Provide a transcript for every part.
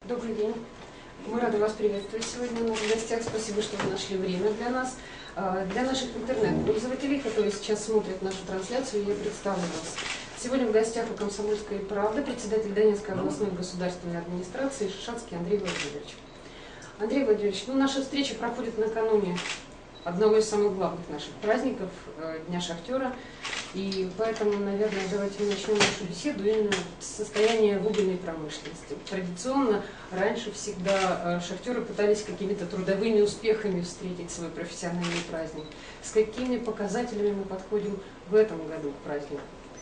Добрый день. Мы рады вас приветствовать сегодня у нас в гостях. Спасибо, что вы нашли время для нас. Для наших интернет-пользователей, которые сейчас смотрят нашу трансляцию, я представлю вас. Сегодня в гостях у «Комсомольской правды» председатель Донецкой областной государственной администрации Шишацкий Андрей Владимирович. Андрей Владимирович, наша встреча проходит накануне одного из самых главных наших праздников, Дня шахтера. И поэтому, наверное, давайте мы начнем нашу беседу именно с состояния угольной промышленности. Традиционно раньше всегда шахтеры пытались какими-то трудовыми успехами встретить свой профессиональный праздник. С какими показателями мы подходим в этом году к празднику?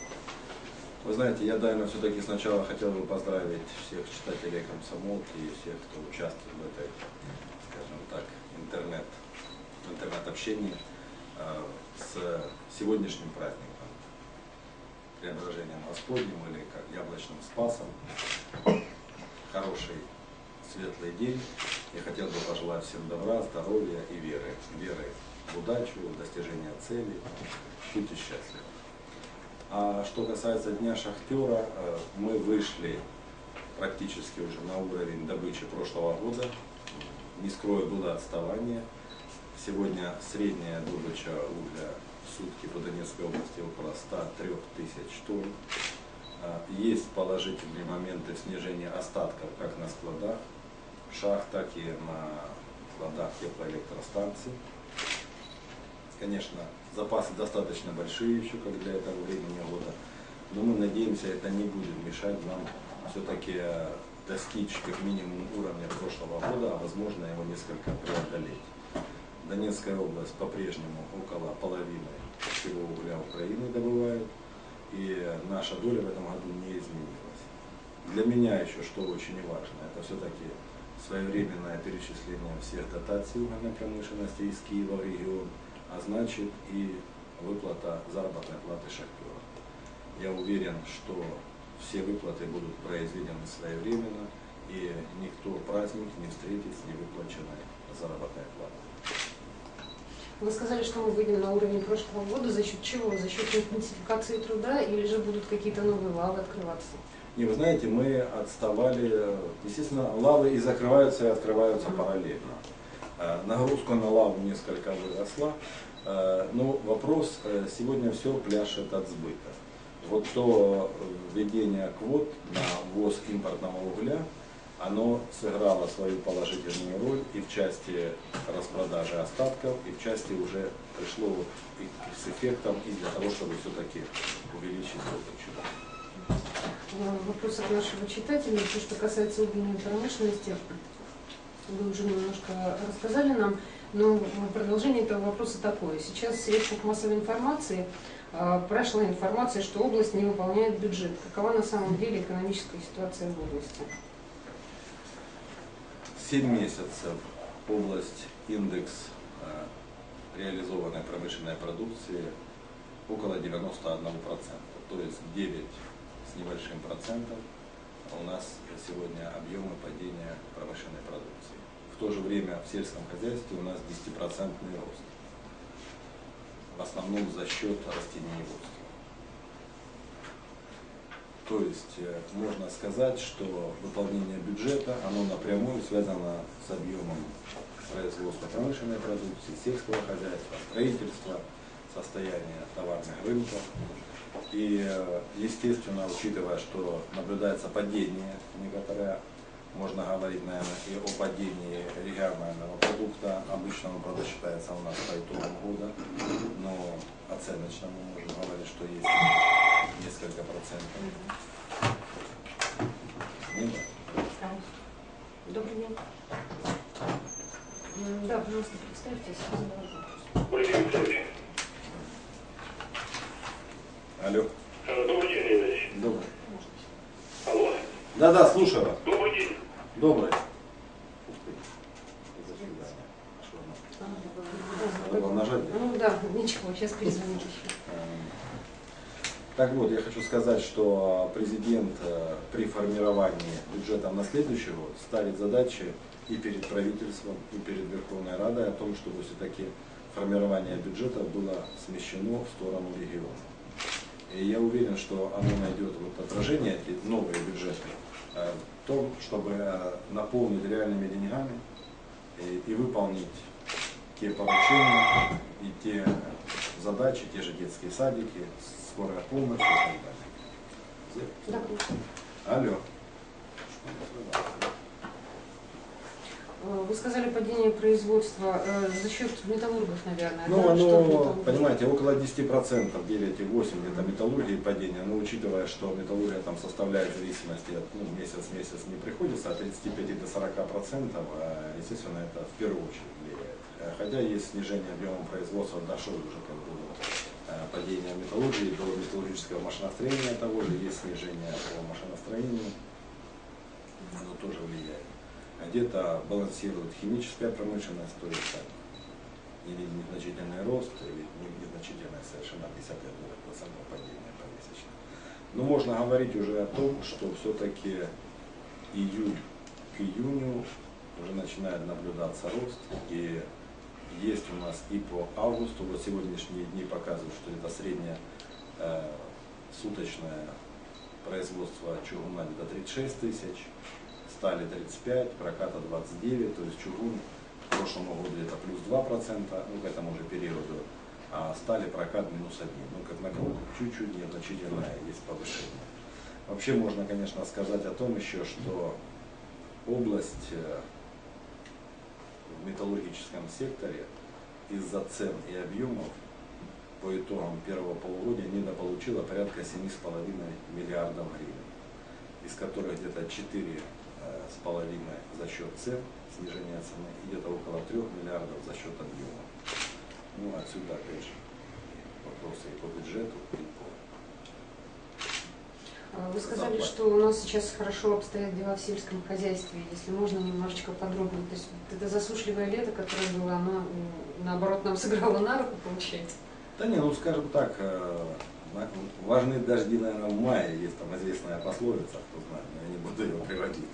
Вы знаете, я, наверное, все-таки сначала хотел бы поздравить всех читателей «Комсомолки» и всех, кто участвует в этой, скажем так, интернет-общении с сегодняшним праздником. Преображением Господним или как яблочным Спасом. Хороший, светлый день. Я хотел бы пожелать всем добра, здоровья и веры. Веры в удачу, в достижение целей. Будьте счастливы. А что касается Дня шахтера, мы вышли практически уже на уровень добычи прошлого года. Не скрою, было отставание. Сегодня средняя добыча угля в сутки по Донецкой области около 103 тысяч тонн. Есть положительные моменты снижения остатков как на складах шахт, так и на складах теплоэлектростанций. Конечно, запасы достаточно большие еще, как для этого времени года, но мы надеемся, это не будет мешать нам все-таки достичь как минимум уровня прошлого года, а возможно его несколько преодолеть. Донецкая область по-прежнему около половины всего угля Украины добывает, и наша доля в этом году не изменилась. Для меня еще что очень важно, это все-таки своевременное перечисление всех дотаций угольной промышленности из Киева в регион, а значит и выплата заработной платы шахтерам. Я уверен, что все выплаты будут произведены своевременно, и никто праздник не встретит с невыплаченной заработной платой. Вы сказали, что мы выйдем на уровень прошлого года. За счет чего? За счет интенсификации труда или же будут какие-то новые лавы открываться? Не, вы знаете, мы отставали. Естественно, лавы и закрываются, и открываются параллельно. Нагрузка на лаву несколько выросла. Но вопрос сегодня все пляшет от сбыта. Вот то введение квот на ввоз импортного угля, оно сыграло свою положительную роль и в части распродажи остатков, и в части уже пришло с эффектом и для того, чтобы все-таки увеличить добычу. Вопрос от нашего читателя. То, что касается угольной промышленности, вы уже немножко рассказали нам, но продолжение этого вопроса такое. Сейчас в средствах массовой информации прошла информация, что область не выполняет бюджет. Какова на самом деле экономическая ситуация в области? 7 месяцев область, индекс реализованной промышленной продукции около 91%, то есть 9 с небольшим процентов у нас сегодня объемы падения промышленной продукции. В то же время в сельском хозяйстве у нас 10% рост, в основном за счет растениеводства. То есть можно сказать, что выполнение бюджета, оно напрямую связано с объемом производства промышленной продукции, сельского хозяйства, строительства, состояния товарных рынков. И, естественно, учитывая, что наблюдается падение некоторое, можно говорить, наверное, и о падении регионального продукта. Обычно он, правда, считается у нас по итогам года, но оценочно мы можем говорить, что есть несколько процентов. Добрый день. Да, пожалуйста, представьтесь. Добрый день, Викторович. Алло. Добрый день, Леонидович. Добрый. Алло. Да, слушаю вас. Добрый день. Добрый. Надо было нажать. Ну да, ничего, сейчас перезвонить еще. Так вот, я хочу сказать, что президент при формировании бюджета на следующий год ставит задачи и перед правительством, и перед Верховной Радой о том, чтобы все-таки формирование бюджета было смещено в сторону региона. И я уверен, что оно найдет вот отражение, эти новые бюджеты, в том, чтобы наполнить реальными деньгами и выполнить те поручения и те задачи, те же детские садики, скорая помощь и так далее. Да. Алло. Вы сказали падение производства за счет металлургов, наверное. Ну, да? Что оно, металлурги? понимаете, около 10%, 9,8% где-то металлургии падения, но учитывая, что металлургия там составляет в зависимости от, месяц не приходится, от 35 до 40%, естественно, это в первую очередь влияет. Хотя есть снижение объема производства, дошло уже как бы до падения металлургии, до металлургического машиностроения того же, есть снижение по машиностроению, оно тоже влияет. Где-то балансирует химическая промышленность, то есть или незначительный рост, или незначительное совершенно 50% падения помесячно. Но можно говорить уже о том, что все-таки июль к июню уже начинает наблюдаться рост, и есть у нас и по августу, вот сегодняшние дни показывают, что это среднее суточное производство чугуна где-то 36 тысяч, стали 35, проката 29, то есть чугун к прошлому году это плюс 2%, к этому же периоду, а стали прокат минус 1. Как на год, чуть-чуть незначительное есть повышение. Вообще можно, конечно, сказать о том еще, что область в металлургическом секторе из-за цен и объемов по итогам первого полугодия недополучила порядка 7,5 миллиардов гривен, из которых где-то 4,5 за счет цен, снижения цены, и где-то около 3 миллиардов за счет объема. Отсюда, опять же, вопросы и по бюджету, и по... Вы сказали, что у нас сейчас хорошо обстоят дела в сельском хозяйстве. Если можно, немножечко подробнее. То есть это засушливое лето, которое было, оно, наоборот, нам сыграло на руку, получается? Да не, скажем так, важны дожди, наверное, в мае. Есть там известная пословица, кто знает, но я не буду ее приводить.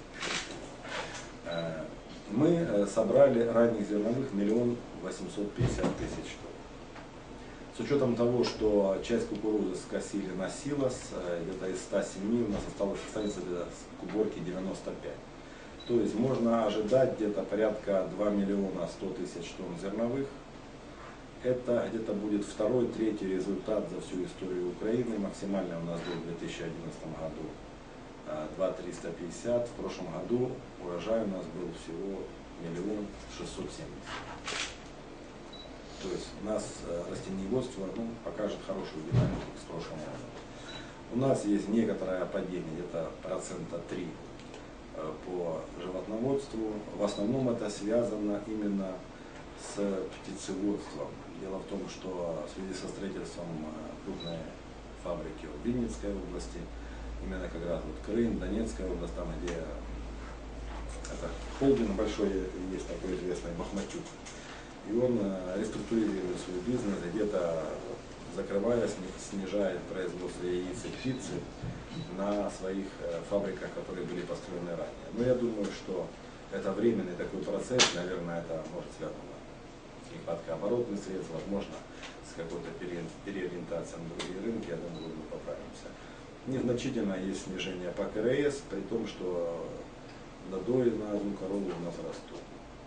Мы собрали ранних зерновых 1 850 000 тонн. С учетом того, что часть кукурузы скосили на силос, где-то из 107 у нас останется к уборке 95. То есть можно ожидать где-то порядка 2 100 000 тонн зерновых. Это где-то будет второй, третий результат за всю историю Украины. Максимально у нас был в 2011 году 2 350. В прошлом году урожай у нас был всего 1 670 000. То есть у нас растениеводство покажет хорошую динамику с прошлым годом. У нас есть некоторое падение, где-то 3% по животноводству. В основном это связано именно с птицеводством. Дело в том, что в связи со строительством крупной фабрики в Винницкой области, именно как раз Крым, Донецкая область, там где это холдинг большой, есть такой известный Бахматюк. И он реструктурирует свой бизнес, где-то закрывая, снижает производство яиц и птицы на своих фабриках, которые были построены ранее. Но я думаю, что это временный такой процесс, наверное, это может связано с нехваткой оборотных средств, возможно, с какой-то переориентацией на другие рынки, я думаю, мы поправимся. Незначительно есть снижение по КРС, при том, что надои на одну корову у нас растут.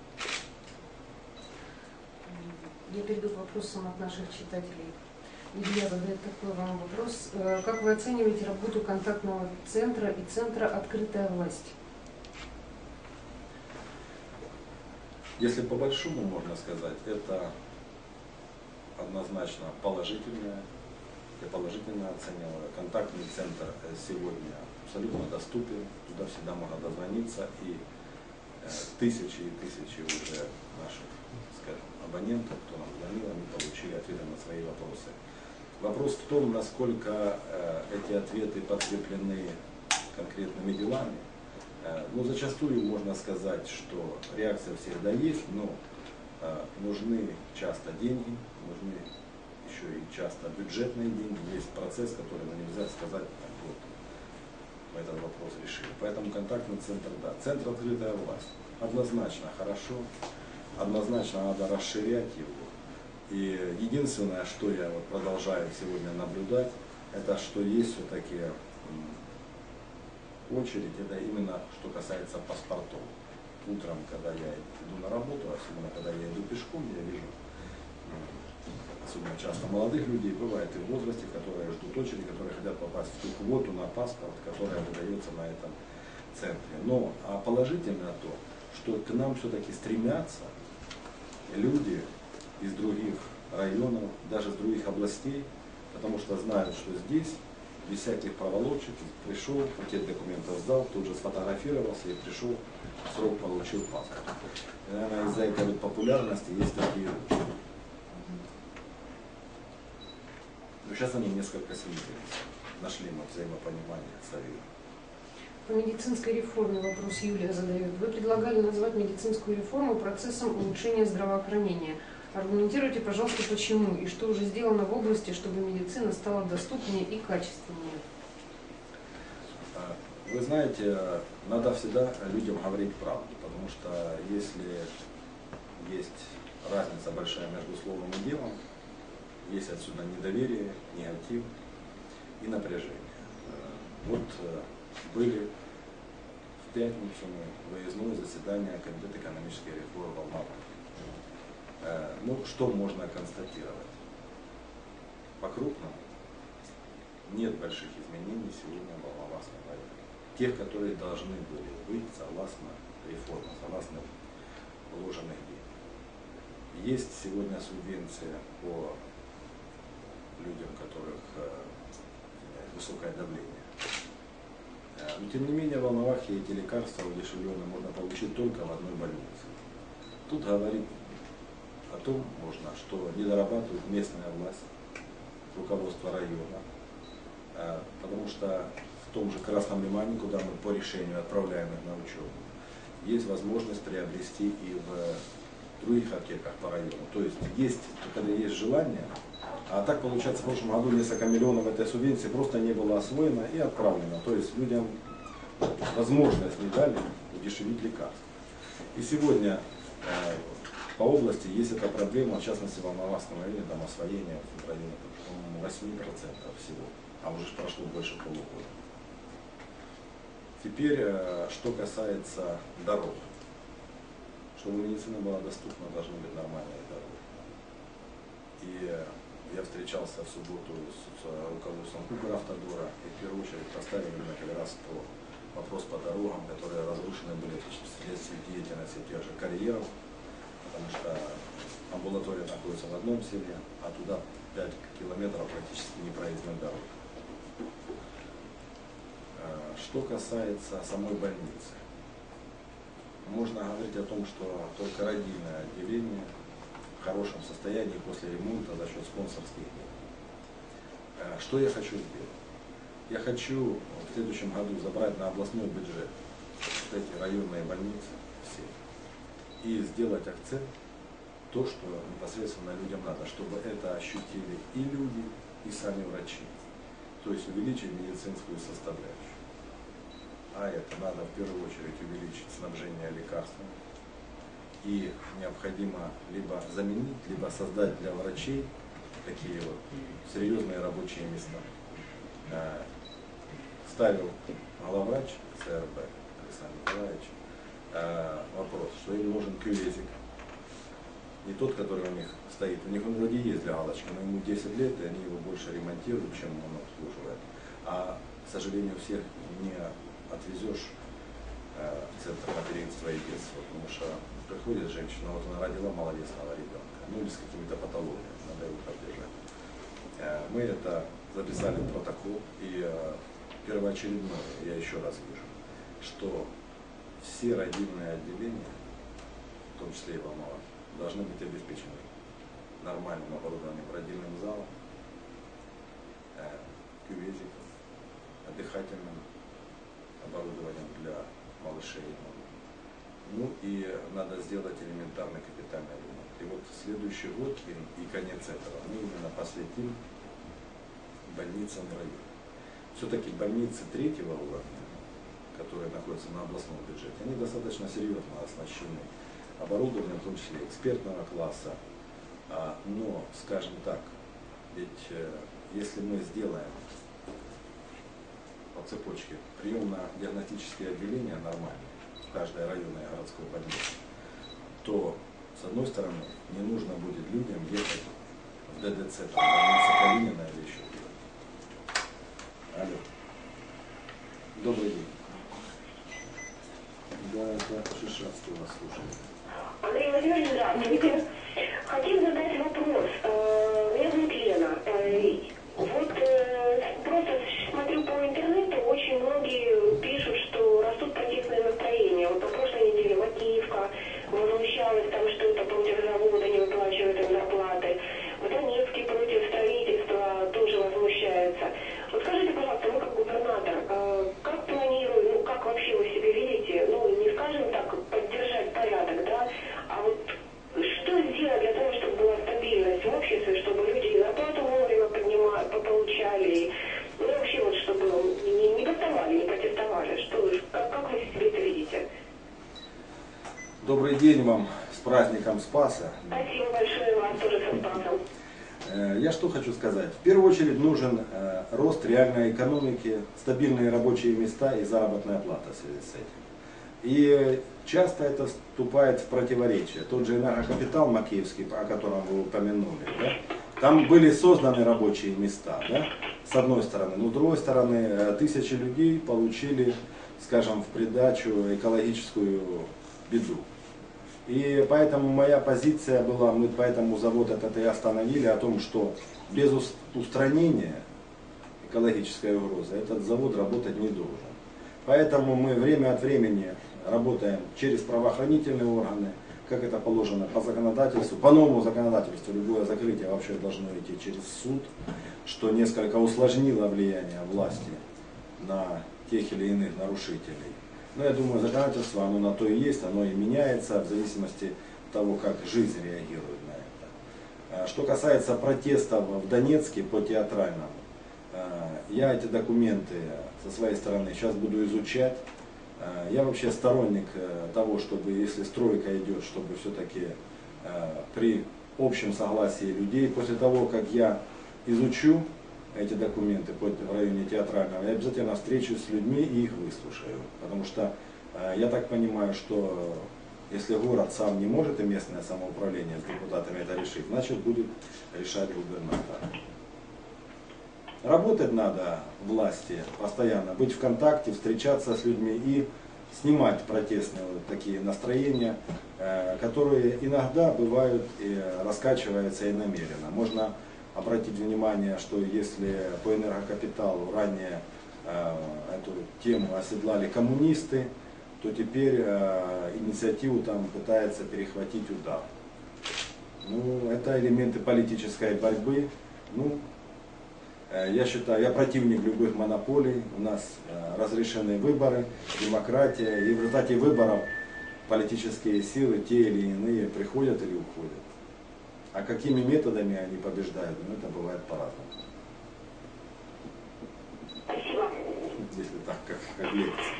Я перейду к вопросам от наших читателей. Илья задает такой вам вопрос. Как вы оцениваете работу контактного центра и центра «Открытая власть»? Если по большому можно сказать, это однозначно положительное. Я положительно оцениваю. Контактный центр сегодня абсолютно доступен. Туда всегда можно дозвониться. И тысячи и тысячи уже наших, скажем, абонентов, кто нам звонил, они получили ответы на свои вопросы. Вопрос в том, насколько эти ответы подкреплены конкретными делами. Зачастую можно сказать, что реакция всегда есть, но нужны часто деньги, нужны еще и часто бюджетные деньги. Есть процесс, который нельзя сказать, вот мы этот вопрос решили. Поэтому контактный центр, да. Центр «Открытая власть» однозначно хорошо, однозначно надо расширять его. И единственное, что я продолжаю сегодня наблюдать, это что есть все-таки очередь, это именно что касается паспортов. Утром, когда я иду на работу, особенно когда я иду пешком, я вижу, особенно часто молодых людей, бывает и в возрасте, которые ждут очереди, которые хотят попасть в ту квоту на паспорт, которая выдается на этом центре. Но положительно то, что к нам все-таки стремятся люди из других районов, даже из других областей, потому что знают, что здесь без всяких проволочек пришел, пакет документов сдал, тут же сфотографировался и пришел, в срок получил паспорт. И, наверное, из-за этой вот популярности есть такие люди. Но сейчас они несколько снизились. Нашли мы взаимопонимание с Авием. По медицинской реформе вопрос Юлия задает. Вы предлагали назвать медицинскую реформу процессом улучшения здравоохранения. Аргументируйте, пожалуйста, почему и что уже сделано в области, чтобы медицина стала доступнее и качественнее. Вы знаете, надо всегда людям говорить правду, потому что если есть разница большая между словом и делом, есть отсюда недоверие, негатив и напряжение. Вот были в пятницу выездное заседание Комитета экономической реформы в Алматы. Ну, что можно констатировать? По-крупному нет больших изменений сегодня в Волноваском районе. Тех, которые должны были быть согласно реформе, согласно вложенных денег. Есть сегодня субвенция по людям, у которых высокое давление. Но тем не менее в Волновахе эти лекарства удешевленные можно получить только в одной больнице. Тут говорить о том можно, что не дорабатывает местная власть, руководство района, потому что в том же Красном Лимане, куда мы по решению отправляем их на учебу, есть возможность приобрести и в других аптеках по району. То есть, когда есть желание, а так получается в прошлом году несколько миллионов этой субвенции просто не было освоено и отправлено. То есть людям возможность не дали удешевить лекарства. И сегодня по области есть эта проблема, в частности в Волноваском районе, там освоение в районе 8% всего, а уже прошло больше полугода. Теперь, что касается дорог. Чтобы медицина была доступна, должны быть нормальные дороги. И я встречался в субботу с руководством Укравтодора, и в первую очередь поставили мне как раз вопрос по дорогам, которые разрушены были вследствие деятельности тех же карьеров, потому что амбулатория находится в одном селе, а туда 5 километров практически непроездной дороги. Что касается самой больницы, можно говорить о том, что только родильное отделение в хорошем состоянии после ремонта за счет спонсорских денег. Что я хочу сделать? Я хочу в следующем году забрать на областной бюджет вот эти районные больницы все и сделать акцент то, что непосредственно людям надо, чтобы это ощутили и люди, и сами врачи. То есть увеличить медицинскую составляющую. А это надо в первую очередь увеличить снабжение лекарствами. И необходимо либо заменить, либо создать для врачей такие вот серьезные рабочие места. Ставил главврач ЦРБ Александр Николаевич вопрос, что им нужен кювезик. Не тот, который у них стоит. У них он вроде есть для галочки, но ему 10 лет, и они его больше ремонтируют, чем он обслуживает. А, к сожалению, всех не отвезешь в центр материнства и детства, потому что приходит женщина, вот она родила малолетнего ребенка, ну или с какими-то патологиями, надо его поддержать. Мы это записали в протокол, и первоочередное, я еще раз вижу, что все родильные отделения, в том числе и в Волновахе, должны быть обеспечены нормальным оборудованием, родильным залом, кювезиком, дыхательным оборудованием для малышей. Ну и надо сделать элементарный капитальный ремонт. И вот следующий год и конец этого мы именно посвятим больницам в районе. Все-таки больницы третьего уровня, которые находятся на областном бюджете, они достаточно серьезно оснащены оборудованием, в том числе экспертного класса. Но, скажем так, ведь если мы сделаем по цепочке. Приемно-диагностические отделения нормальные в каждой районной городской больнице, то с одной стороны не нужно будет людям ехать в ДДЦ, там, больница Калинина или еще где-то. Алло. Добрый день. Да, это Шишацкий вас слушает. Андрей Владимирович, здравствуйте. Хотим задать вопрос. Меня зовут Лена. Просто смотрю по интернету, очень многие пишут, что растут протестные настроения. Вот на прошлой неделе Макеевка возмущалась там, что это против завода, не выплачивают им зарплаты. В Донецке против строительства тоже возмущаются. Вот скажите, пожалуйста, вы как губернатор, как планируете, как вообще вы себе видите, не скажем так, поддержать порядок, да, а вот что сделать для того, чтобы была стабильность в обществе, чтобы люди и зарплату вовремя получали, вообще вот чтобы не бастовали, не протестовали, как вы себе это видите? Добрый день вам, с праздником Спаса. Спасибо большое, вас тоже со Спасом. Я что хочу сказать. В первую очередь нужен рост реальной экономики, стабильные рабочие места и заработная плата в связи с этим. И часто это вступает в противоречие. Тот же энергокапитал Макеевский, о котором вы упомянули, да, там были созданы рабочие места, да, с одной стороны. Но с другой стороны, тысячи людей получили, скажем, в придачу экологическую беду. И поэтому моя позиция была, мы поэтому завод этот и остановили, о том, что без устранения экологической угрозы этот завод работать не должен. Поэтому мы время от времени работаем через правоохранительные органы, как это положено по законодательству. По новому законодательству любое закрытие вообще должно идти через суд, что несколько усложнило влияние власти на тех или иных нарушителей. Но я думаю, законодательство, оно на то и есть, оно и меняется в зависимости от того, как жизнь реагирует на это. Что касается протестов в Донецке по театральному, я эти документы со своей стороны сейчас буду изучать. Я вообще сторонник того, чтобы, если стройка идет, чтобы все-таки при общем согласии людей, после того, как я изучу эти документы в районе театрального, я обязательно встречусь с людьми и их выслушаю. Потому что я так понимаю, что если город сам не может и местное самоуправление с депутатами это решить, значит будет решать губернатор. Работать надо власти постоянно, быть в контакте, встречаться с людьми и снимать протестные вот такие настроения, которые иногда бывают и раскачиваются и намеренно. Можно обратить внимание, что если по энергокапиталу ранее эту тему оседлали коммунисты, то теперь инициативу там пытается перехватить УДАП. Это элементы политической борьбы. Я считаю, я противник любых монополий, у нас разрешены выборы, демократия, и в результате выборов политические силы, те или иные, приходят или уходят. А какими методами они побеждают, это бывает по-разному. Спасибо. Если так, как лекция.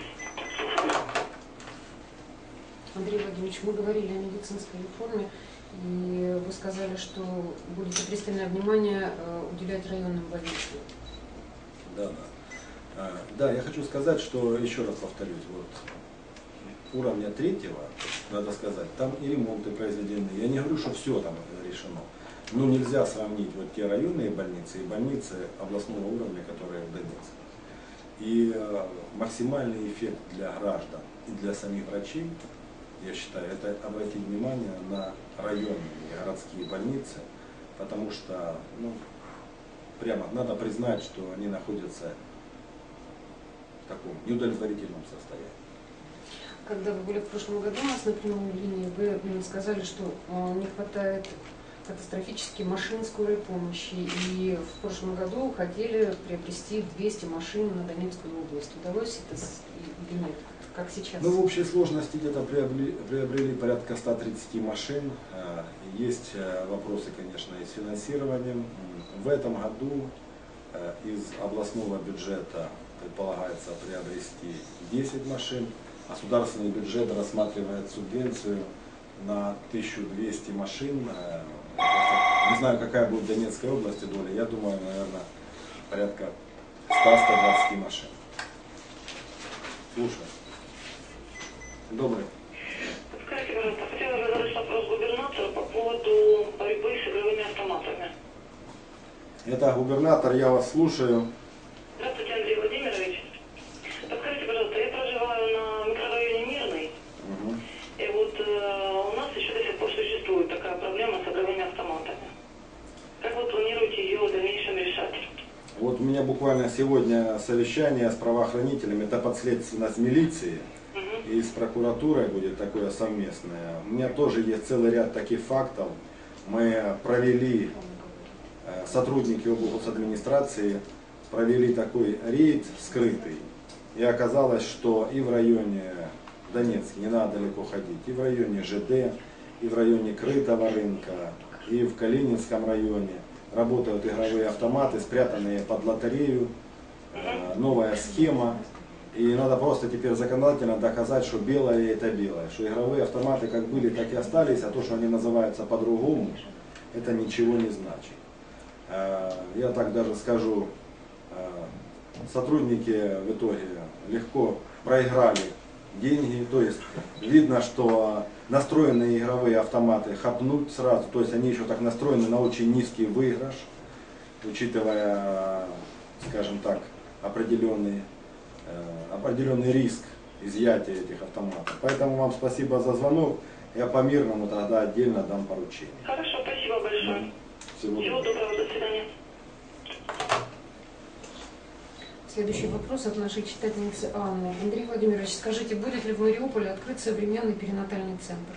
Андрей Владимирович, мы говорили о медицинской реформе, и вы сказали, что будете пристальное внимание уделять районным больницам. Да, я хочу сказать, что, еще раз повторюсь, уровня 3-го, надо сказать, там и ремонты произведены. Я не говорю, что все там решено. Но нельзя сравнить те районные больницы и больницы областного уровня, которые в Донецке. И максимальный эффект для граждан и для самих врачей, я считаю, это обратить внимание на районные и городские больницы, потому что, прямо надо признать, что они находятся в таком неудовлетворительном состоянии. Когда вы были в прошлом году у нас на прямой линии, вы сказали, что не хватает катастрофически машин скорой помощи. И в прошлом году хотели приобрести 200 машин на Донецкую область. Удалось это или нет? Как сейчас? В общей сложности где-то приобрели порядка 130 машин. Есть вопросы, конечно, и с финансированием. В этом году из областного бюджета предполагается приобрести 10 машин. Государственный бюджет рассматривает субвенцию на 1200 машин. Не знаю, какая будет в Донецкой области доля. Я думаю, наверное, порядка 100-120 машин. Слушай. Добрый. Скажите, пожалуйста, хотела бы задать вопрос губернатору по поводу борьбы с игровыми автоматами. Это губернатор, я вас слушаю. Здравствуйте, Андрей Владимирович. Подскажите, пожалуйста, я проживаю на микрорайоне Мирный, Мгм. и вот у нас еще до сих пор существует такая проблема с игровыми автоматами. Как вы планируете ее в дальнейшем решать? Вот у меня буквально сегодня совещание с правоохранителями, это подследственность милиции. Угу. И с прокуратурой будет такое совместное. У меня тоже есть целый ряд таких фактов. Мы провели, сотрудники облгосадминистрации провели такой рейд скрытый. И оказалось, что и в районе Донецке, не надо далеко ходить, и в районе ЖД, и в районе Крытого рынка, и в Калининском районе работают игровые автоматы, спрятанные под лотерею, новая схема. И надо просто теперь законодательно доказать, что белое это белое, что игровые автоматы как были, так и остались, а то, что они называются по-другому, это ничего не значит. Я так даже скажу, сотрудники в итоге легко проиграли деньги, то есть видно, что настроенные игровые автоматы хапнуть сразу, то есть они еще так настроены на очень низкий выигрыш, учитывая, скажем так, определенный риск изъятия этих автоматов. Поэтому вам спасибо за звонок. Я по мирному тогда отдельно дам поручение. Хорошо, спасибо большое. Всего Всего доброго. доброго, до свидания. Следующий вопрос от нашей читательницы Анны. Андрей Владимирович, скажите, будет ли в Мариуполе открыт современный перинатальный центр?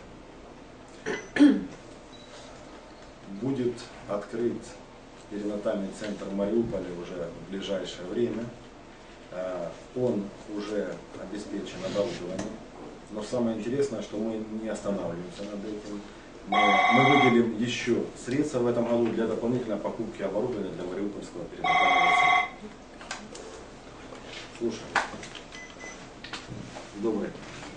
Будет открыт перинатальный центр в Мариуполе уже в ближайшее время. Он уже обеспечен оборудованием. Но самое интересное, что мы не останавливаемся над этим. Мы выделим еще средства в этом году для дополнительной покупки оборудования для Мариупольского перинатального центра. Слушай. Добрый.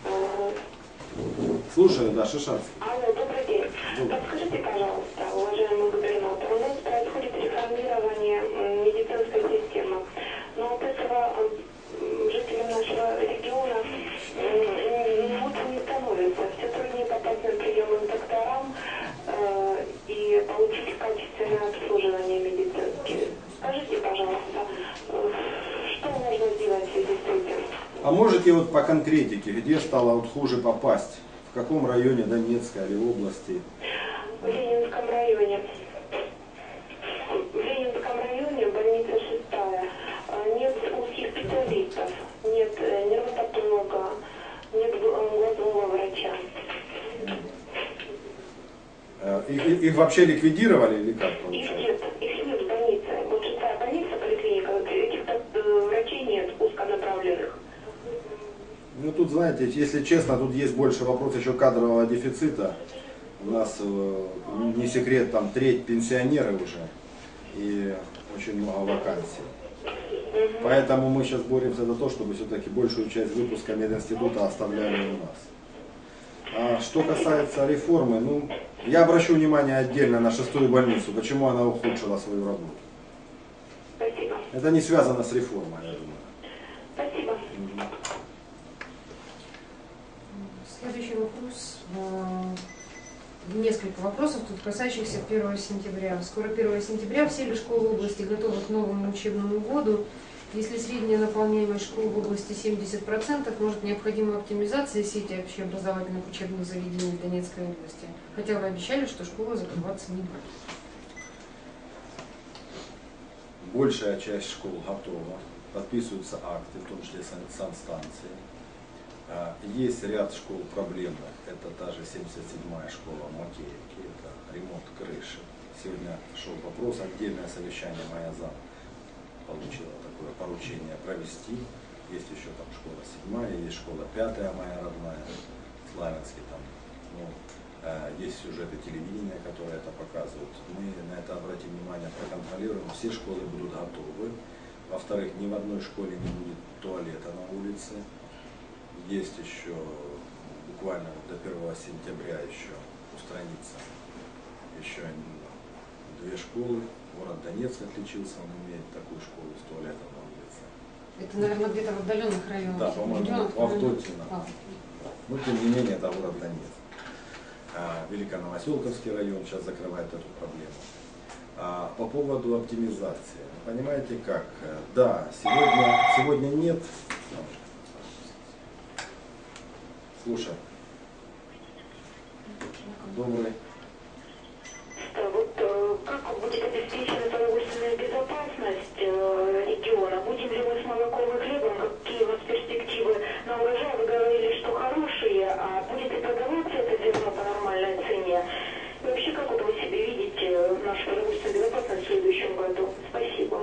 Слушаю, да, Шишацкий. Алло, добрый день. Добрый. Подскажите, пожалуйста, уважаемый губернатор, у нас происходит реформирование медицинской системы, но от этого жителям нашего региона лучше не становится. Все труднее попасть на прием к докторам и получить качественное обслуживание медицинское. Скажите, пожалуйста, что можно сделать в связи с этим? А можете вот по конкретике, где стало вот хуже попасть? В каком районе Донецка или области? В Ленинском районе. В Ленинском районе больница 6-я. Нет узких специалистов, нет нейропатолога, нет глазного врача. Их вообще ликвидировали или как Их получается? нет в больнице. Вот 6-я больница, поликлиника, этих врачей нет узконаправленных. Ну тут, знаете, если честно, тут есть больше вопрос еще кадрового дефицита. У нас, не секрет, там треть пенсионеры уже и очень много вакансий. Поэтому мы сейчас боремся за то, чтобы все-таки большую часть выпуска мединститута оставляли у нас. А что касается реформы, ну, я обращу внимание отдельно на 6-ю больницу, почему она ухудшила свою работу. Спасибо. Это не связано с реформой, я думаю. Спасибо. Следующий вопрос. Несколько вопросов, тут касающихся 1 сентября. Скоро 1 сентября, все ли школы области готовы к новому учебному году? Если средняя наполняемость школ в области 70%, может необходима оптимизация сети общеобразовательных учебных заведений в Донецкой области? Хотя вы обещали, что школы закрываться не будут. Большая часть школ готова, подписываются акты, в том числе санстанции. Есть ряд школ проблемных, это та же 77-я школа в Макеевке, это ремонт крыши. Сегодня шел вопрос, отдельное совещание моя зам получила такое поручение провести. Есть еще там школа 7-я, есть школа 5-я моя родная, Славянский там. Ну, есть сюжеты телевидения, которые это показывают. Мы на это обратим внимание, проконтролируем, все школы будут готовы. Во-вторых, ни в одной школе не будет туалета на улице. Есть еще буквально до 1 сентября еще устранится еще 2 школы. Город Донецк отличился, он имеет такую школу с туалетом на улице. Это, наверное, где-то в отдаленных районах. Да, по-моему, регионах, в Авдотье. А, Но тем не менее, это город Донецк. Великоновоселковский район сейчас закрывает эту проблему. По поводу оптимизации. Понимаете как? Да, сегодня нет. Слушай. Добрый. Вот как будет обеспечена продовольственная безопасность региона? Будем ли мы с молоком и хлебом? Какие у нас перспективы на урожай? Вы говорили, что хорошие, а будет ли продаваться это зерно по нормальной цене? И вообще, как вот вы себе видите нашу продовольственную безопасность в следующем году? Спасибо.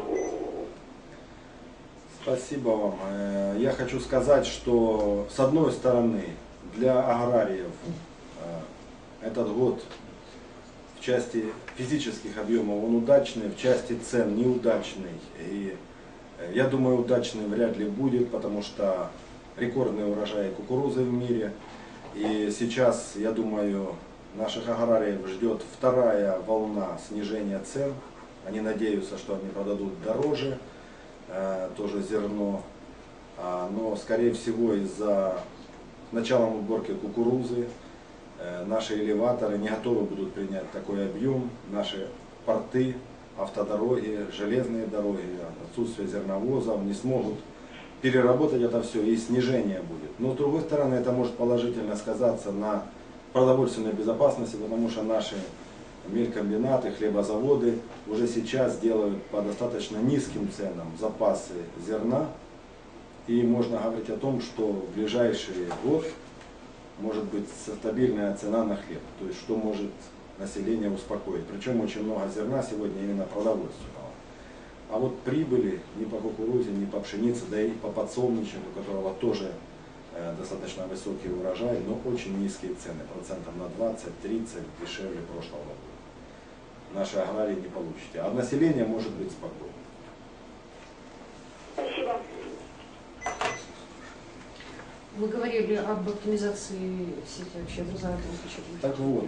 Спасибо вам. Я хочу сказать, что с одной стороны, для аграриев этот год в части физических объемов он удачный, в части цен неудачный. И я думаю, удачный вряд ли будет, потому что рекордный урожай кукурузы в мире. И сейчас, я думаю, наших аграриев ждет вторая волна снижения цен. Они надеются, что они продадут дороже, тоже зерно. Но, скорее всего, из-за началом уборки кукурузы наши элеваторы не готовы будут принять такой объем. Наши порты, автодороги, железные дороги, отсутствие зерновозов не смогут переработать это все, и снижение будет. Но с другой стороны, это может положительно сказаться на продовольственной безопасности, потому что наши мелькомбинаты, хлебозаводы уже сейчас делают по достаточно низким ценам запасы зерна. И можно говорить о том, что в ближайший год может быть стабильная цена на хлеб, то есть что может население успокоить. Причем очень много зерна сегодня именно продовольственного. А вот прибыли ни по кукурузе, ни по пшенице, да и по подсолнечнику, у которого тоже достаточно высокий урожай, но очень низкие цены, процентов на 20-30 дешевле прошлого года. Наши аграрии не получите, а население может быть спокойно. Спасибо. Вы говорили об оптимизации сети вообще образовательных учебных. Так вот.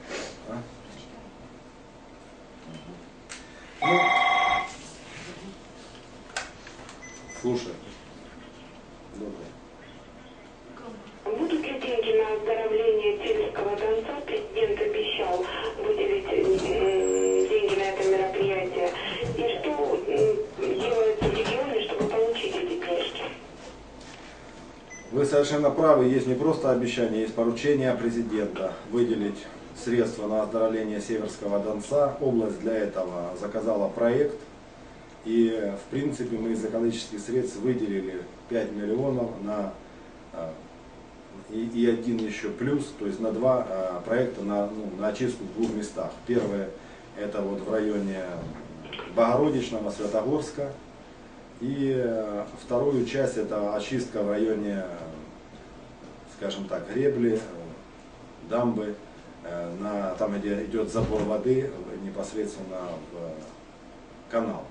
Ну, слушай. Добрый. Будут ли деньги на оздоровление Северского Донца? Президент обещал выделить деньги на это мероприятие. И что делается в регионе, чтобы получить эти денежки? Вы совершенно правы, есть не просто обещание, есть поручение президента выделить средства на оздоровление Северского Донца. Область для этого заказала проект. И в принципе мы из экологических средств выделили 5 миллионов на и один еще плюс, то есть на два проекта на очистку в двух местах. Первое это вот в районе Богородичного, Святогорска. И вторую часть это очистка в районе, скажем так, гребли, дамбы, там где идет забор воды непосредственно в канал.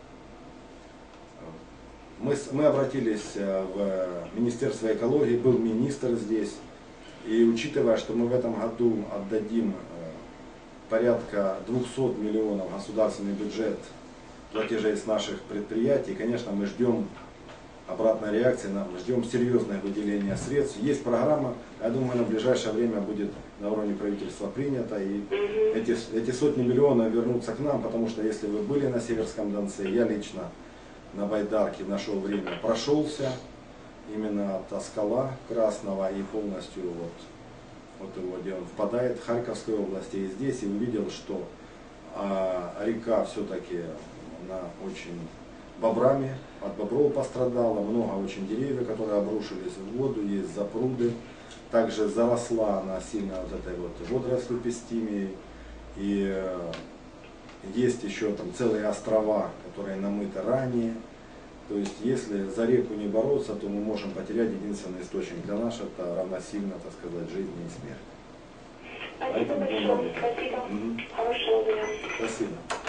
Мы обратились в Министерство экологии, был министр здесь, и учитывая, что мы в этом году отдадим порядка 200 миллионов государственный бюджет платежей с наших предприятий, конечно, мы ждем обратной реакции, мы ждем серьезное выделение средств. Есть программа, я думаю, она в ближайшее время будет на уровне правительства принята, и эти сотни миллионов вернутся к нам, потому что если вы были на Северском Донце, я лично на Байдарке нашел время, прошелся именно от Оскала Красного и полностью вот его, где он впадает в Харьковской области, и здесь, и увидел, что река все-таки она очень бобрами, от бобров пострадала, много очень деревьев, которые обрушились в воду, есть запруды, также заросла она сильно вот этой вот водорослью пестимией, и есть еще там целые острова, которые намыты ранее. То есть, если за реку не бороться, то мы можем потерять единственный источник для нас, это равносильно, так сказать, жизни и смерти. Спасибо большое. Спасибо. Хорошего дня. Спасибо.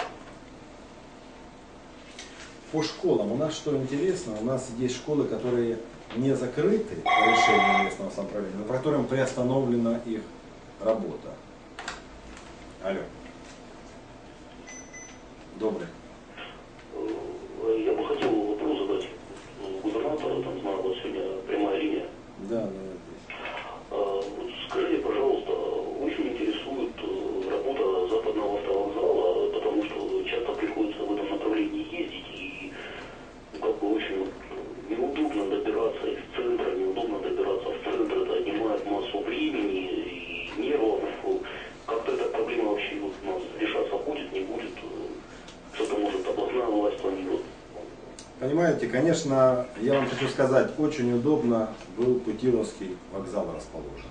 По школам у нас что интересно, у нас есть школы, которые не закрыты по решению местного самоуправления, но по которым приостановлена их работа. Алло. Добрый. Я бы хотел вопрос задать губернатору. знаете, конечно, я вам хочу сказать, очень удобно был Путиловский вокзал расположен.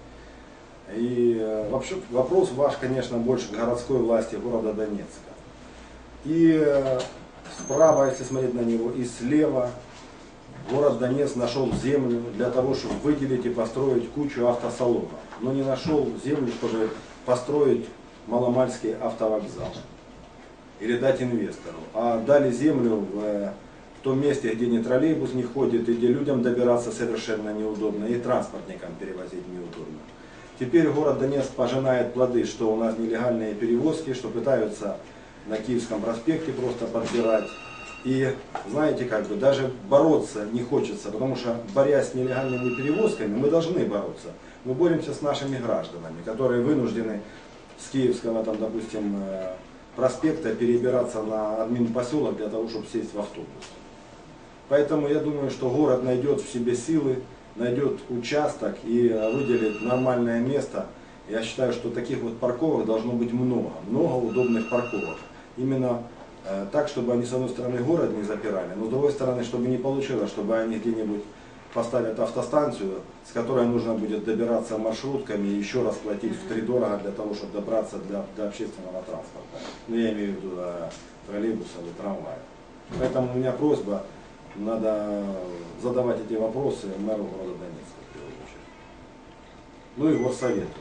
И вообще вопрос ваш, конечно, больше к городской власти города Донецка. И справа, если смотреть на него, и слева город Донецк нашел землю для того, чтобы выделить и построить кучу автосалонов. Но не нашел землю, чтобы построить маломальский автовокзал. Или дать инвестору. А дали землю в том месте, где ни троллейбус не ходит, и где людям добираться совершенно неудобно, и транспортникам перевозить неудобно. Теперь город Донецк пожинает плоды, что у нас нелегальные перевозки, что пытаются на Киевском проспекте просто подбирать. И знаете, как бы даже бороться не хочется, потому что, борясь с нелегальными перевозками, мы должны бороться. Мы боремся с нашими гражданами, которые вынуждены с Киевского, там, допустим, проспекта перебираться на админпоселок для того, чтобы сесть в автобус. Поэтому я думаю, что город найдет в себе силы, найдет участок и выделит нормальное место. Я считаю, что таких вот парковок должно быть много, много удобных парковок. Именно так, чтобы они с одной стороны город не запирали, но с другой стороны, чтобы не получилось, чтобы они где-нибудь поставят автостанцию, с которой нужно будет добираться маршрутками и еще раз платить втридорого для того, чтобы добраться до общественного транспорта. Ну, я имею в виду троллейбуса или трамвая. Поэтому у меня просьба, надо задавать эти вопросы мэру города Донецка в первую очередь. Ну и горсовету.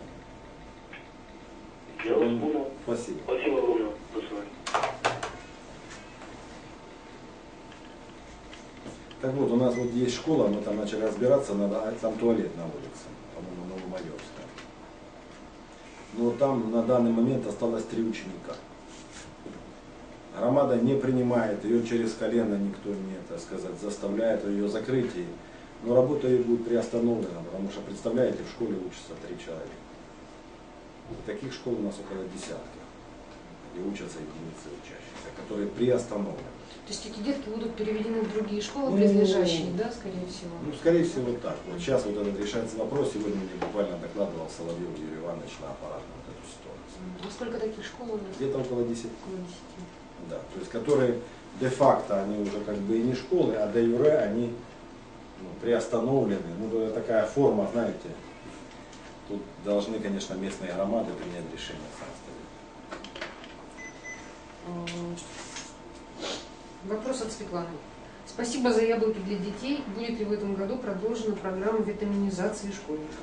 Я вас понял. Спасибо. Спасибо огромное. До свидания. Так вот, у нас вот есть школа, мы там начали разбираться, там туалет на улице, по-моему, Новомайорская. Но там на данный момент осталось 3 ученика. Громада не принимает, ее через колено никто не, так сказать, заставляет ее закрыть. Но работа ее будет приостановлена, потому что, представляете, в школе учатся 3 человека. Таких школ у нас около десятка, где учатся единицы учащихся, которые приостановлены. То есть эти детки будут переведены в другие школы, близлежащие, да, скорее всего? Ну, скорее всего, так. Вот сейчас вот этот решается вопрос. Сегодня мне буквально докладывал Соловьев Юрий Иванович на аппарат на вот эту ситуацию. А сколько таких школ у нас? Где-то около 10. Около 10. Да, то есть которые де-факто они уже как бы и не школы, а де-юре они приостановлены. Ну, такая форма, знаете, тут должны, конечно, местные громады принять решение самостоятельно. Вопрос от Светланы. Спасибо за яблоки для детей. Будет ли в этом году продолжена программа витаминизации школьников?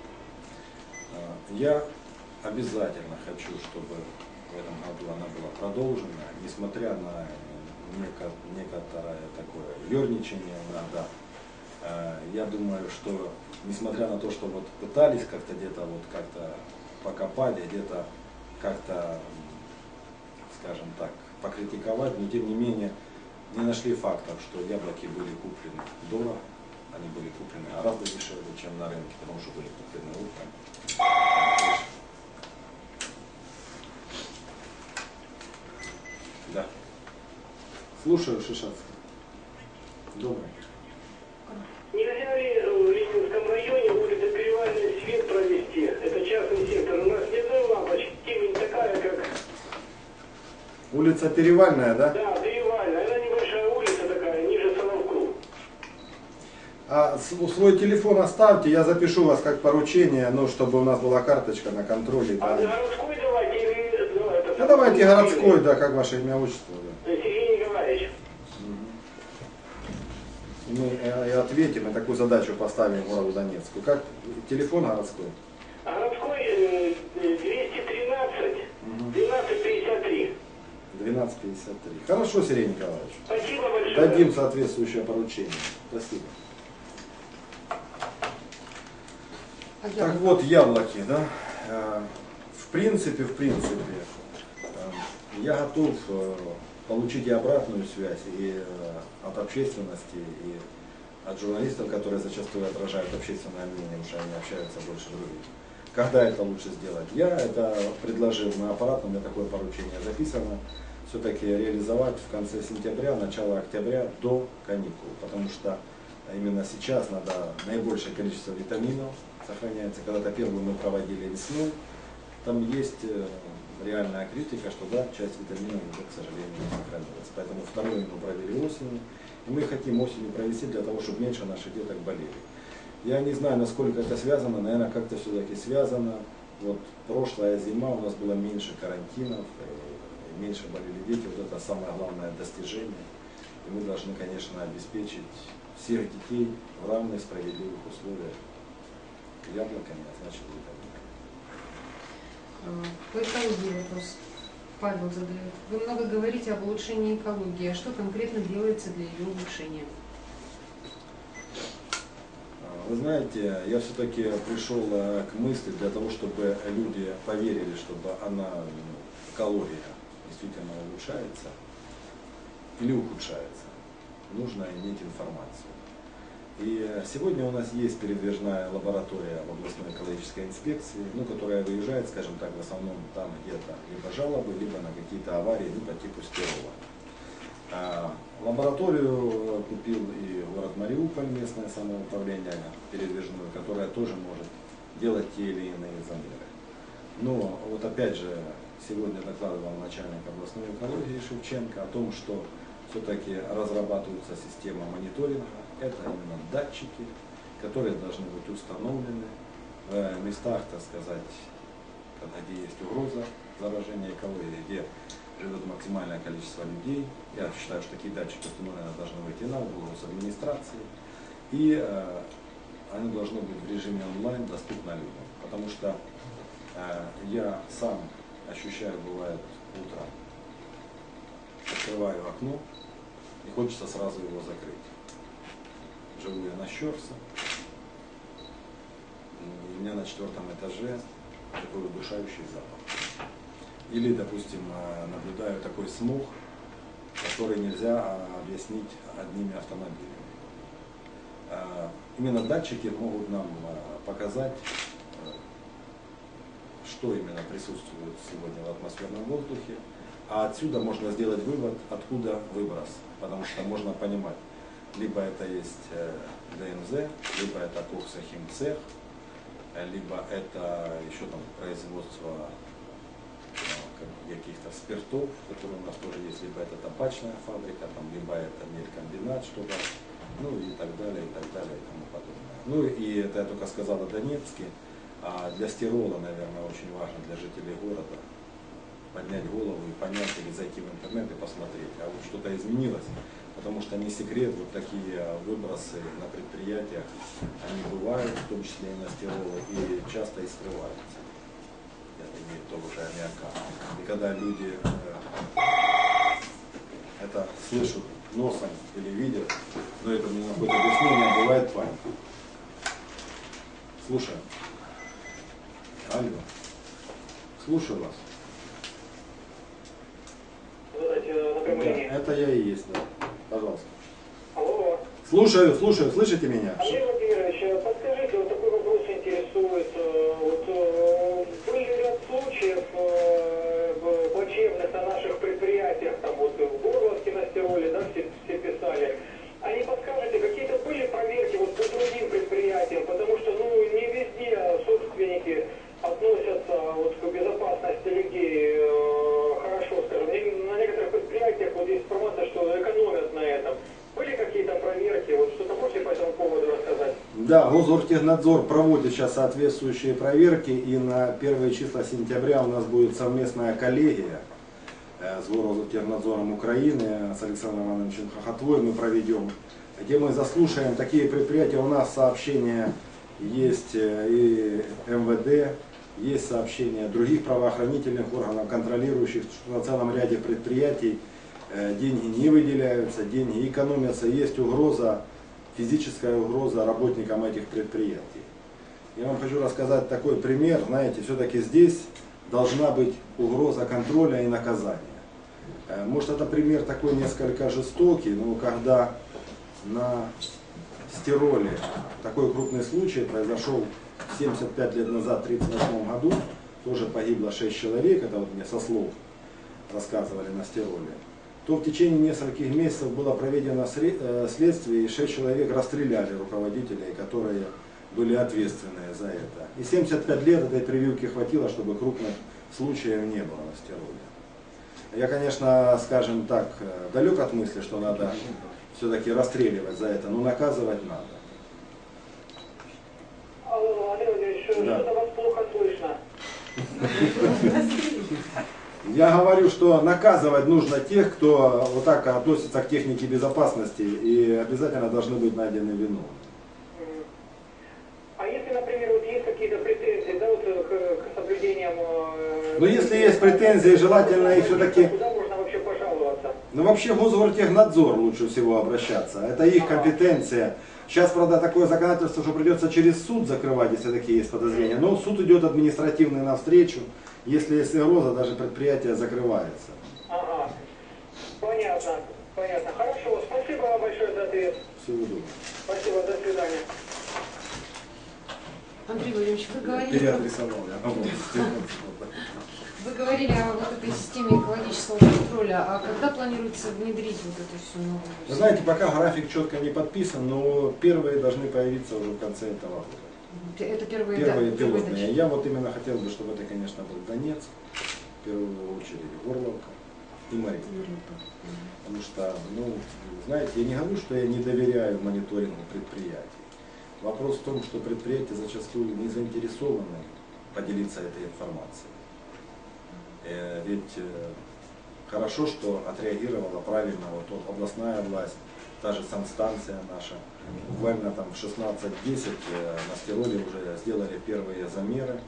Я обязательно хочу, чтобы в этом году она была продолжена, несмотря на некоторое такое ерничание иногда. Я думаю, что несмотря на то, что вот пытались как-то где-то вот как-то покопали, где-то как-то, скажем так, покритиковать, но тем не менее не нашли фактов, что яблоки были куплены дорого, они были куплены гораздо дешевле, чем на рынке, потому что были куплены утром. Да. Слушаю, Шишацкий. Добрый. Нельзя ли в Ленинском районе улица Перевальная свет провести? Это частный сектор. У нас ни одной лампочки. Темень такая, как... Улица Перевальная, да? Да, Перевальная. Она небольшая улица такая, ниже Соловку. А свой телефон оставьте, я запишу вас как поручение, ну, чтобы у нас была карточка на контроле. А Да. городской давайте или... Ну, это... Ну, давайте городской, да, как ваше имя, отчество. Да. Сергей Николаевич. И мы и ответим, и такую задачу поставим городу Донецку. Как телефон городской? Городской 213 1253. 1253. Хорошо, Сергей Николаевич. Спасибо большое. Дадим соответствующее поручение. Спасибо. Так вот, яблоки, да. В принципе, я готов получить и обратную связь и от общественности, и от журналистов, которые зачастую отражают общественное мнение, потому что они общаются больше других. Когда это лучше сделать? Я это предложил на аппарат, у меня такое поручение записано, все-таки реализовать в конце сентября, начало октября до каникул, потому что именно сейчас надо наибольшее количество витаминов сохраняется. Когда-то первую мы проводили весной, там есть реальная критика, что да, часть витаминов уже, к сожалению, не сохранилась. Поэтому вторую мы провели осенью. И мы хотим осенью провести для того, чтобы меньше наших деток болели. Я не знаю, насколько это связано, наверное, как-то все-таки связано. Вот прошлая зима у нас было меньше карантинов, меньше болели дети. Вот это самое главное достижение. И мы должны, конечно, обеспечить всех детей в равных справедливых условиях яблоками, а значит витаминами. По экологии вопрос Павел задает. Вы много говорите об улучшении экологии. А что конкретно делается для ее улучшения? Вы знаете, я все-таки пришел к мысли для того, чтобы люди поверили, чтобы экология действительно улучшается или ухудшается. Нужно иметь информацию. И сегодня у нас есть передвижная лаборатория в областной экологической инспекции, которая выезжает, скажем так, в основном там где-то либо жалобы, либо на какие-то аварии, либо типа Стирова. Лабораторию купил и город Мариуполь, местное самоуправление передвижную, которая тоже может делать те или иные замеры. Но вот опять же, сегодня докладывал начальник областной экологии Шевченко о том, что все-таки разрабатывается система мониторинга. Это именно датчики, которые должны быть установлены в местах, так сказать, где есть угроза заражения экологии, где живет максимальное количество людей. Я считаю, что такие датчики установлены должны быть и на углу с администрацией, и они должны быть в режиме онлайн доступны людям. Потому что я сам ощущаю, бывает, утром, открываю окно, и хочется сразу его закрыть. Живу я на Щорсе, у меня на 4-м этаже такой удушающий запах. Или, допустим, наблюдаю такой смог, который нельзя объяснить одними автомобилями. Именно датчики могут нам показать, что именно присутствует сегодня в атмосферном воздухе, а отсюда можно сделать вывод, откуда выброс, потому что можно понимать, либо это есть ДНЗ, либо это коксохимцех, либо это еще там производство каких-то спиртов, которые у нас тоже есть, либо это табачная фабрика, там, либо это мелькомбинат, что-то, и так далее, и так далее, и тому подобное. И это я только сказал о Донецке, а для Стирола, наверное, очень важно для жителей города поднять голову и понять, или зайти в интернет и посмотреть, а вот что-то изменилось. Потому что не секрет, вот такие выбросы на предприятиях, они бывают, в том числе и на Стиролы, и часто и скрываются. Это имеет того же аммиака. И когда люди это слышат носом или видят, но это не находит объяснения, бывает паника. Слушаю. Алло. Слушаю вас. Да, это я и есть, да. Пожалуйста. Алло. Слушаю, слышите меня? Андрей Владимирович, подскажите, вот такой вопрос интересует. Были ряд случаев плачевных на наших предприятиях, там вот в Горловске, на Стироле, да, все писали. А не подскажете, какие-то были проверки вот по другим предприятиям, потому что, не везде собственники относятся вот к безопасности людей хорошо, скажем. На некоторых предприятиях вот есть информация, что экономят на этом. Были какие-то проверки? Вот что-то можете по этому поводу рассказать? Да, Госортехнадзор проводит сейчас соответствующие проверки, и на первые числа сентября у нас будет совместная коллегия с Госортехнадзором Украины, с Александром Ивановичем Хохотвой мы проведем, где мы заслушаем такие предприятия. У нас сообщения есть и МВД, есть сообщения других правоохранительных органов, контролирующих, что на целом ряде предприятий деньги не выделяются, деньги экономятся, есть угроза, физическая угроза работникам этих предприятий. Я вам хочу рассказать такой пример. Знаете, все-таки здесь должна быть угроза контроля и наказания. Может, это пример такой несколько жестокий, но когда на Стироле такой крупный случай произошел 75 лет назад, в 1938 году, тоже погибло 6 человек, это вот мне со слов рассказывали на Стироле, то в течение нескольких месяцев было проведено следствие, и 6 человек расстреляли руководителей, которые были ответственные за это. И 75 лет этой прививки хватило, чтобы крупных случаев не было на стироле. Я, конечно, скажем так, далек от мысли, что надо все-таки расстреливать за это, но наказывать надо. Алло, Андрей Владимирович, Да. что-то вас плохо слышно. Я говорю, что наказывать нужно тех, кто вот так относится к технике безопасности, и обязательно должны быть найдены виновные. А если, например, вот есть какие-то претензии, да, вот, к соблюдениям... Но если есть претензии, желательно их все-таки... Куда можно вообще пожаловаться? Ну вообще в Мосгортехнадзор лучше всего обращаться. Это их компетенция. Сейчас, правда, такое законодательство, что придется через суд закрывать, если такие есть подозрения. Но суд идет административный навстречу. Если есть угроза, даже предприятие закрывается. Ага. Понятно, понятно. Хорошо, спасибо вам большое за ответ. Всего доброго. Спасибо, до свидания. Андрей Владимирович, вы говорили, Переадресовал я. вы говорили о вот этой системе экологического контроля, а когда планируется внедрить вот эту всю новую? Вы знаете, пока график четко не подписан, но первые должны появиться уже в конце этого года. Это первые, Первые да, пилотные. Я вот именно хотел бы, чтобы это, конечно, был Донецк, в первую очередь Горловка и Мариуполь. Потому что, ну, знаете, я не говорю, что я не доверяю мониторингу предприятий. Вопрос в том, что предприятия зачастую не заинтересованы поделиться этой информацией. Ведь хорошо, что отреагировала правильно вот областная власть, та же санстанция наша. Буквально там в 16:10 на стироле уже сделали первые замеры,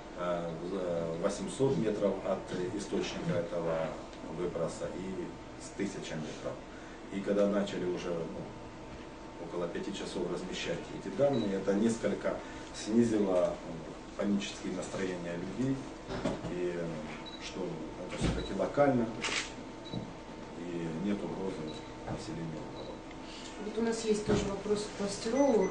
800 метров от источника этого выброса и с 1000 метров. И когда начали уже около 5 часов размещать эти данные, это несколько снизило панические настроения людей, и что это все-таки локально и нет угрозы населению. Вот у нас есть тоже вопрос по стиролу.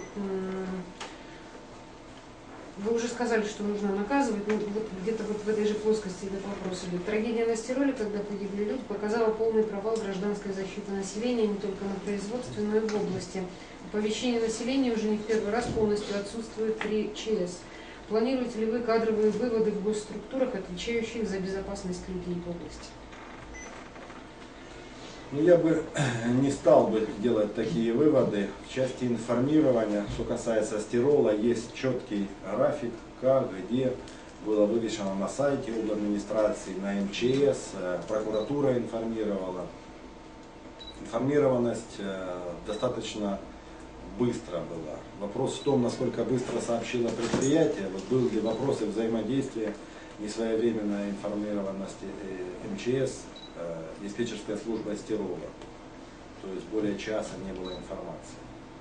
Вы уже сказали, что нужно наказывать, но вот где-то вот в этой же плоскости этот вопрос идет. Трагедия на стироле, когда погибли люди, показала полный провал гражданской защиты населения не только на производстве, но и в области. Оповещение населения уже не в первый раз полностью отсутствует при ЧС. Планируете ли вы кадровые выводы в госструктурах, отвечающих за безопасность людей в области? Ну, я бы не стал бы делать такие выводы. В части информирования, что касается стирола, есть четкий график, как, где было вывешено на сайте администрации, на МЧС, прокуратура информировала. Информированность достаточно быстро была. Вопрос в том, насколько быстро сообщило предприятие, вот был ли вопросы взаимодействия, несвоевременной информированности МЧС, диспетчерская служба стирола. То есть более часа не было информации.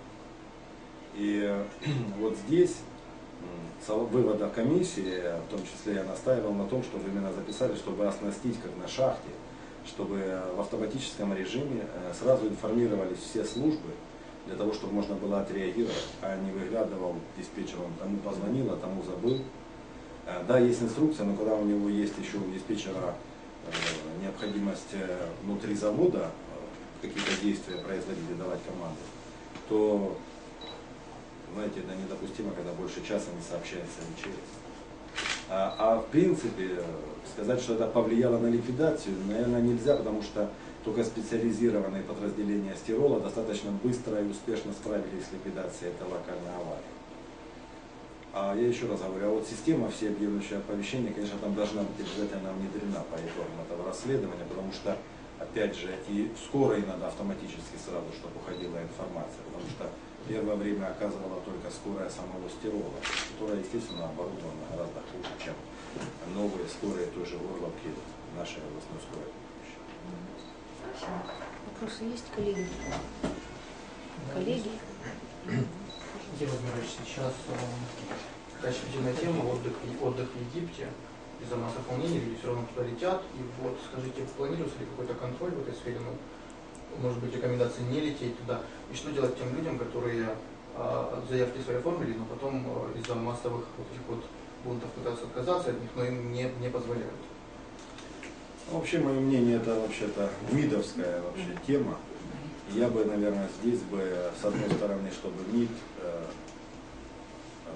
И вот здесь вывода комиссии, в том числе я настаивал на том, чтобы именно записали, чтобы оснастить как на шахте, чтобы в автоматическом режиме сразу информировались все службы, для того, чтобы можно было отреагировать, а не выглядывал диспетчер, он тому позвонил, а тому забыл. Да, есть инструкция, но когда у него есть еще у диспетчера необходимость внутри завода какие-то действия производить и давать команды, то, знаете, это недопустимо, когда больше часа не сообщается МЧС. А в принципе, сказать, что это повлияло на ликвидацию, наверное, нельзя, потому что только специализированные подразделения стирола достаточно быстро и успешно справились с ликвидацией этой локальной аварии. А я еще раз говорю, а вот система всеобъемлющее оповещение, конечно, там должна быть обязательно внедрена по итогам этого расследования, потому что, опять же, и скорой надо автоматически сразу, чтобы уходила информация, потому что первое время оказывала только скорая самого стирола, которая, естественно, оборудована гораздо хуже, чем новые скорые той же Горловки нашей областной скорой помощи. Вопросы есть, коллеги? Коллеги? Андрей Владимирович, сейчас такая щепетильная тема, отдых в Египте. Из-за массовых волнений люди все равно туда летят. И вот скажите, планируется ли какой-то контроль в этой сфере? Ну, может быть, рекомендации не лететь туда? И что делать тем людям, которые заявки свои оформили, но потом из-за массовых вот этих вот бунтов пытаются отказаться от них, но им не позволяют? Вообще, мое мнение, это вообще-то МИДовская вообще тема. Я бы, наверное, здесь бы, с одной стороны, чтобы МИД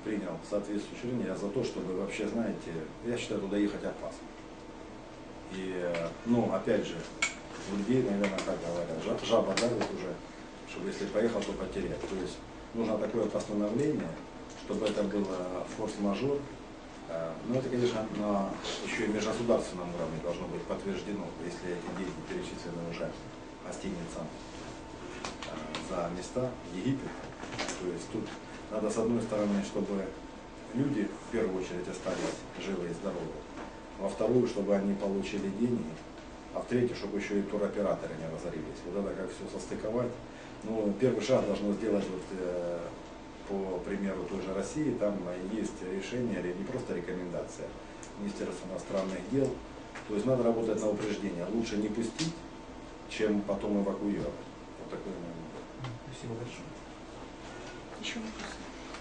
принял соответствующее решение. Я за то, чтобы вообще, знаете, я считаю, туда ехать опасно. И, ну, опять же, у людей, наверное, как говорят, жаба давит уже, чтобы если поехал, то потерять. То есть нужно такое постановление, чтобы это было форс-мажор. Но это, конечно, еще и межгосударственном уровне должно быть подтверждено, если эти деньги перечислены уже гостиницам за места в Египет. То есть тут надо, с одной стороны, чтобы люди в первую очередь остались живы и здоровы, во вторую, чтобы они получили деньги, а в третью, чтобы еще и туроператоры не разорились. Вот это как все состыковать. Ну, первый шаг должно сделать вот, по примеру той же России, там есть решение, или не просто рекомендация Министерства иностранных дел. То есть надо работать на упреждение. Лучше не пустить, чем потом эвакуировать. Вот такое, наверное. Спасибо большое. Еще вопросы?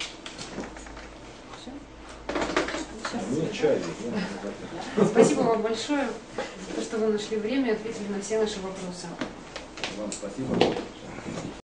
Все? Ну, чай, да? Спасибо вам большое за то, что вы нашли время и ответили на все наши вопросы. Вам спасибо.